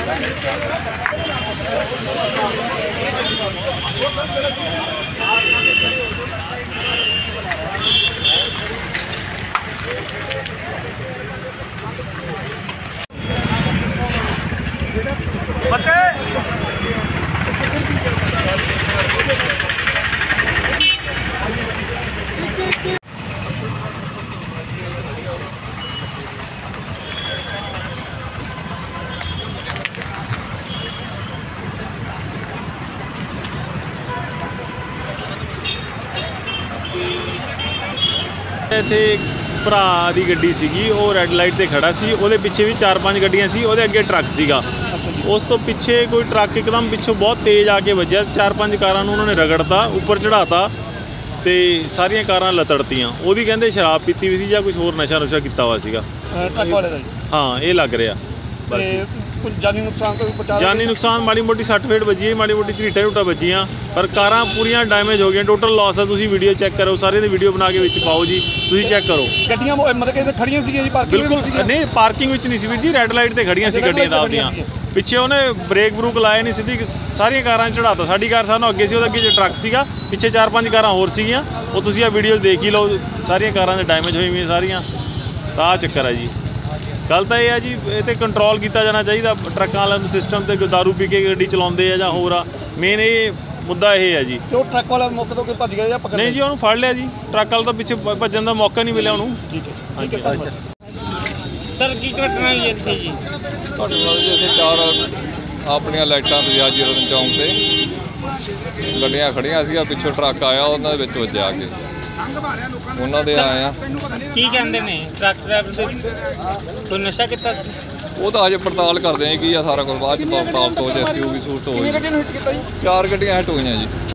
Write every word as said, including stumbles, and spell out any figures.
ਇੱਥੇ ਭਰਾ ਦੀ ਗੱਡੀ ਸੀਗੀ, ਉਹ ਰੈੱਡ ਲਾਈਟ ਤੇ ਖੜਾ ਸੀ, ਉਹਦੇ ਪਿੱਛੇ ਵੀ ਚਾਰ ਪੰਜ ਗੱਡੀਆਂ ਸੀ, ਉਹਦੇ ਅੱਗੇ ਟਰੱਕ ਸੀਗਾ। ਉਸ ਤੋਂ ਪਿੱਛੇ ਕੋਈ ਟਰੱਕ ਇੱਕਦਮ ਪਿੱਛੋਂ ਬਹੁਤ ਤੇਜ਼ ਆ ਕੇ ਵੱਜਿਆ, ਚਾਰ ਪੰਜ ਕਾਰਾਂ ਨੂੰ ਉਹਨਾਂ ਨੇ ਰਗੜਤਾ, ਉੱਪਰ ਚੜਾਤਾ ਤੇ ਸਾਰੀਆਂ ਕਾਰਾਂ ਲਤੜਤੀਆਂ। ਉਹਦੀ ਕਹਿੰਦੇ ਸ਼ਰਾਬ ਪੀਤੀ ਵੀ ਸੀ ਜਾਂ ਕੁਝ ਹੋਰ ਨਸ਼ਾ ਨੁਸ਼ਾ ਕੀਤਾ ਹੋਇਆ ਸੀਗਾ ਟਰੱਕ ਵਾਲੇ ਦਾ। ਹਾਂ, ਇਹ ਲੱਗ ਰਿਹਾ। ਕੁਝ ਜਾਨੀ ਨੁਕਸਾਨ ਤੋਂ ਬਚਾ ਜਾਨੀ ਨੁਕਸਾਨ ਮਾੜੀ ਮੋਟੀ ਸੱਟ ਫੇਟ ਵੱਜੀ, ਮਾੜੀ ਮੋਟੀ ਝਰੀਟਾਂ ਝੂਟਾਂ ਵੱਜੀਆਂ, ਪਰ ਕਾਰਾਂ ਪੂਰੀਆਂ ਡੈਮੇਜ ਹੋ ਗਈਆਂ। ਟੋਟਲ ਲਾਸ ਆ। ਤੁਸੀਂ ਵੀਡੀਓ ਚੈੱਕ ਕਰੋ, ਸਾਰੇ ਦੀ ਵੀਡੀਓ ਬਣਾ ਕੇ ਵਿੱਚ ਪਾਓ ਜੀ, ਤੁਸੀਂ ਚੈੱਕ ਕਰੋ। ਗੱਡੀਆਂ ਮਤਲਬ ਕਿ ਖੜੀਆਂ ਸੀਗੀਆਂ ਜੀ ਪਾਰਕਿੰਗ ਵਿੱਚ? ਬਿਲਕੁਲ ਨਹੀਂ, ਪਾਰਕਿੰਗ ਵਿੱਚ ਨਹੀਂ ਸੀ ਵੀਰ ਜੀ, ਰੈੱਡ ਲਾਈਟ ਤੇ ਖੜੀਆਂ ਸੀ ਗੱਡੀਆਂ ਦਾ ਆਪਦੀਆਂ। ਪਿੱਛੇ ਉਹਨੇ ਬ੍ਰੇਕ ਬਰੂਕ ਲਾਏ ਨਹੀਂ, ਸਿੱਧੀ ਸਾਰੀਆਂ ਕਾਰਾਂ ਚੜਾਤਾ। ਸਾਡੀ ਕਾਰ ਸਾਨੂੰ ਅੱਗੇ ਸੀ, ਉਹਦੇ ਅੱਗੇ ਟਰੱਕ ਸੀਗਾ, ਪਿੱਛੇ ਚਾਰ ਪੰਜ ਕਾਰਾਂ ਹੋਰ ਸੀਗੀਆਂ। ਉਹ ਤੁਸੀਂ ਆ ਵੀਡੀਓ ਦੇਖ ਹੀ ਲਓ, ਸਾਰੀਆਂ ਕਾਰਾਂ ਦੇ ਡੈਮੇਜ ਹੋਈ ਹੋਈਆਂ ਸਾਰੀਆਂ। ਤਾਂ ਆਹ ਚੱਕਰ ਹੈ ਜੀ। ਗੱਲ ਤਾਂ ਇਹ ਹੈ ਜੀ, ਇਹ 'ਤੇ ਕੰਟਰੋਲ ਕੀਤਾ ਜਾਣਾ ਚਾਹੀਦਾ ਟਰੱਕਾਂ ਵਾਲਿਆਂ ਨੂੰ ਸਿਸਟਮ 'ਤੇ। ਦਾਰੂ ਪੀ ਕੇ ਗੱਡੀ ਚਲਾਉਂਦੇ ਆ ਜਾਂ ਹੋਰ ਆ, ਮੇਨ ਇਹ ਮੁੱਦਾ ਇਹ ਹੈ ਜੀ। ਉਹ ਟਰੱਕ ਵਾਲਾ ਮੌਕੇ ਤੋਂ ਭੱਜ ਗਿਆ ਜਾਂ ਪਕੜ? ਨਹੀਂ ਜੀ, ਉਹਨੂੰ ਫੜ ਲਿਆ ਜੀ। ਟਰੱਕ ਵਾਲਾ ਤਾਂ ਪਿੱਛੇ ਭੱਜਣ ਦਾ ਮੌਕਾ ਨਹੀਂ ਮਿਲਿਆ ਉਹਨੂੰ। ਠੀਕ ਹੈ, ਠੀਕ ਹੈ। ਸਰ ਕੀ ਘਟਨਾ ਹੋਈ ਇੱਥੇ ਜੀ? ਘਟਨਾ ਜੀ ਇੱਥੇ ਚਾਰ ਆਪਣੀਆਂ ਲਾਈਟਾਂ ਤੇ ਆ ਜੀਰੋ ਚੌਂਕ ਤੇ ਗੱਡੀਆਂ ਖੜੀਆਂ ਸੀਗਾ, ਪਿੱਛੋਂ ਟਰੱਕ ਆਇਆ, ਉਹਨਾਂ ਦੇ ਵਿੱਚ ਵੱਜਿਆ ਆ ਕੇ, ਉਹਨਾਂ ਦੇ ਆਏ ਆ। ਕੀ ਕਹਿੰਦੇ ਨੇ ਟਰੱਕ ਡਰਾਈਵਰ ਦੇ? ਕੋਈ ਨਸ਼ਾ ਕੀਤਾ? ਉਹ ਤਾਂ ਅਜੇ ਪੜਤਾਲ ਕਰਦੇ ਆ ਕੀ ਆ ਸਾਰਾ ਕੁਝ, ਬਾਅਦ ਚ ਪੜਤਾਲ ਤੋਂ ਜੇ ਐਸ ਯੂ ਵੀ ਸੂਰਤ ਹੋਈ। ਚਾਰ ਗੱਡੀਆਂ ਹਿੱਟ ਹੋਈਆਂ ਜੀ।